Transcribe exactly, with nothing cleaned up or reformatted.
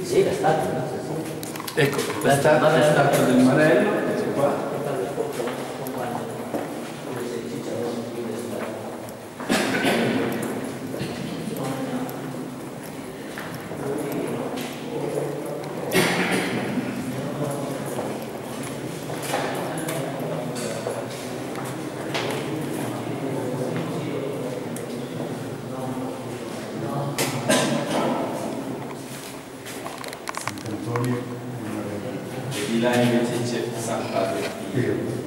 Sì, la statua. Ecco, la statua, la statua del Marello, questo qua. Di là invece c'è San Padre Pio.